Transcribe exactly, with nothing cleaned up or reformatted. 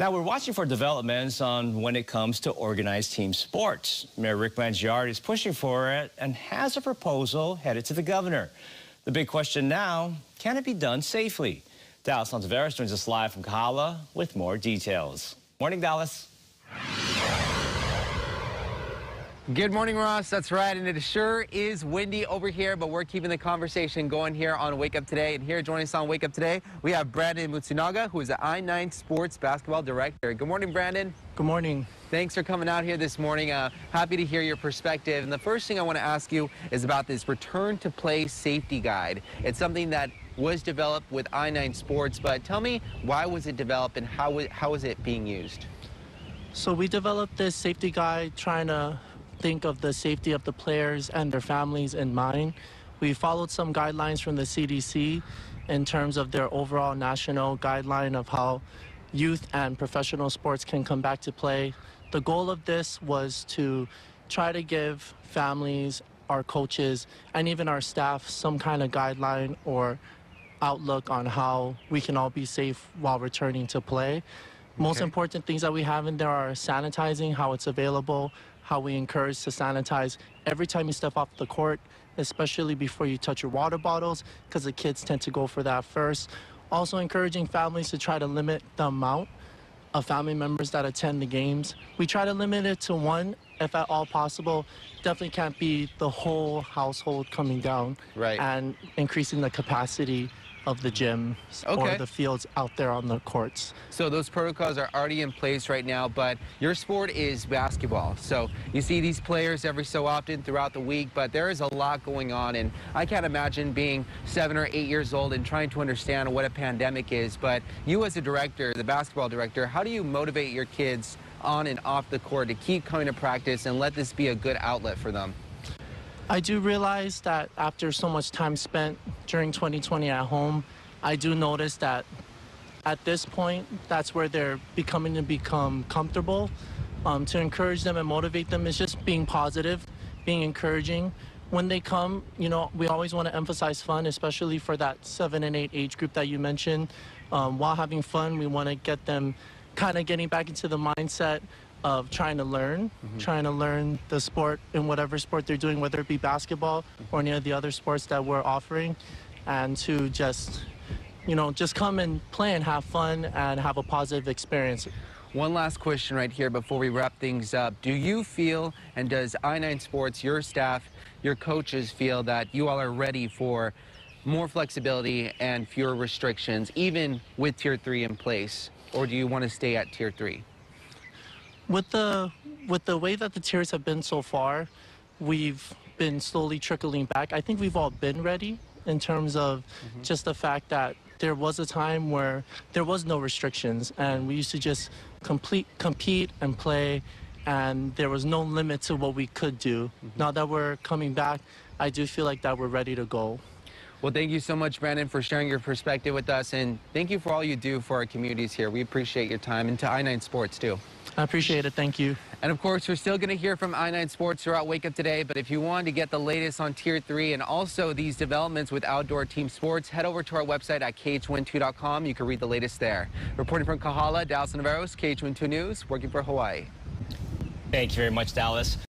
Now we're watching for developments on when it comes to organized team sports. Mayor Rick Blangiard is pushing for it and has a proposal headed to the governor. The big question now, can it be done safely? Dallas Santaveras joins us live from Kahala with more details. Morning, Dallas. Good morning, Ross. That's right, and it sure is windy over here, but we're keeping the conversation going here on Wake Up Today. And here joining us on Wake Up Today, we have Brandon Mutsunaga, who is the I nine Sports Basketball Director. Good morning, Brandon. Good morning. Thanks for coming out here this morning. Uh, happy to hear your perspective. And the first thing I want to ask you is about this Return to Play Safety Guide. It's something that was developed with I nine Sports, but tell me, why was it developed and how, how is it being used? So we developed this safety guide trying to think of the safety of the players and their families in mind. We followed some guidelines from the C D C in terms of their overall national guideline of how youth and professional sports can come back to play. The goal of this was to try to give families, our coaches, and even our staff some kind of guideline or outlook on how we can all be safe while returning to play. Most Okay. important things that we have in there are sanitizing, how it's available, how we encourage to sanitize every time you step off the court, especially before you touch your water bottles, because the kids tend to go for that first. Also encouraging families to try to limit the amount of family members that attend the games. We try to limit it to one, if at all possible. Definitely can't be the whole household coming down. Right. And increasing the capacity of the gyms Okay. or the fields out there on the courts. So those protocols are already in place right now, but your sport is basketball. So you see these players every so often throughout the week, but there is a lot going on, and I can't imagine being seven or eight years old and trying to understand what a pandemic is. But you as a director, the basketball director, how do you motivate your kids on and off the court to keep coming to practice and let this be a good outlet for them? I do realize that after so much time spent during twenty twenty at home, I do notice that at this point, that's where they're becoming to become comfortable. Um, to encourage them and motivate them is just being positive, being encouraging. When they come, you know, we always want to emphasize fun, especially for that seven and eight age group that you mentioned. Um, while having fun, we want to get them kind of getting back into the mindset of trying to learn, mm-hmm. trying to learn the sport in whatever sport they're doing, whether it be basketball or any of the other sports that we're offering, and to just, you know, just come and play and have fun and have a positive experience. One last question right here before we wrap things up. Do you feel, and does I nine Sports, your staff, your coaches feel that you all are ready for more flexibility and fewer restrictions, even with Tier three in place? Or do you want to stay at Tier three? With the, with the way that the tiers have been so far, we've been slowly trickling back. I think we've all been ready in terms of mm-hmm. just the fact that there was a time where there was no restrictions and we used to just complete, compete and play, and there was no limit to what we could do. Mm-hmm. Now that we're coming back, I do feel like that we're ready to go. Well, thank you so much, Brandon, for sharing your perspective with us, and thank you for all you do for our communities here. We appreciate your time, and to I nine Sports, too. I appreciate it. Thank you. And, of course, we're still going to hear from I nine Sports throughout Wake Up Today, but if you want to get the latest on Tier three and also these developments with outdoor team sports, head over to our website at K H one two dot com. You can read the latest there. Reporting from Kahala, Dallas Santaveras, K H one two News, working for Hawaii. Thank you very much, Dallas.